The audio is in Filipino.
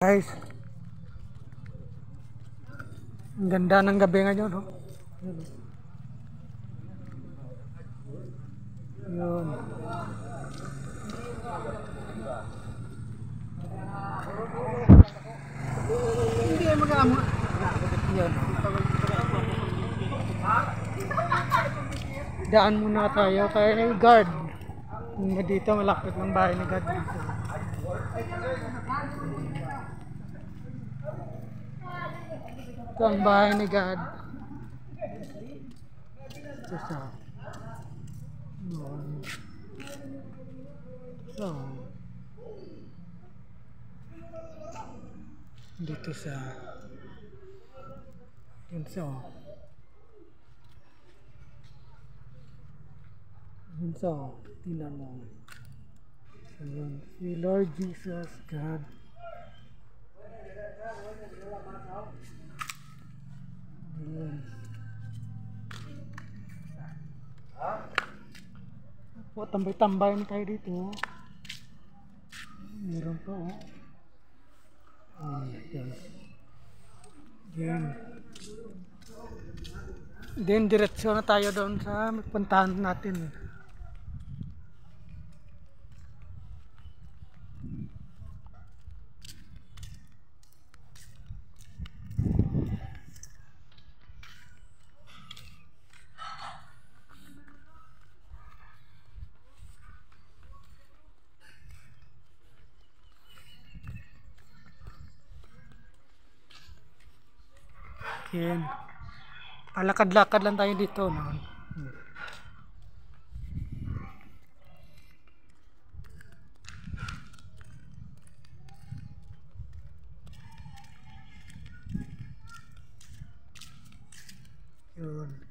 Guys, ang ganda ng gabi ngayon, no? Yun. Hindi mag-amo. Yun. Daan muna tayo kay guard. Dito malapit ng bahay ni guard dito. Ito ang bahay ni God. Ito siya. So, dito siya. Yun siya. Yun siya. Tingnan mo. Ayun. Si Lord Jesus God. Ayun. Po, tambay-tambay na tayo dito. Meron pa, oh. Yan. Then diretsyo na tayo doon sa puntahan natin. Yan. Alakad-lakad lang tayo dito, no? Yun.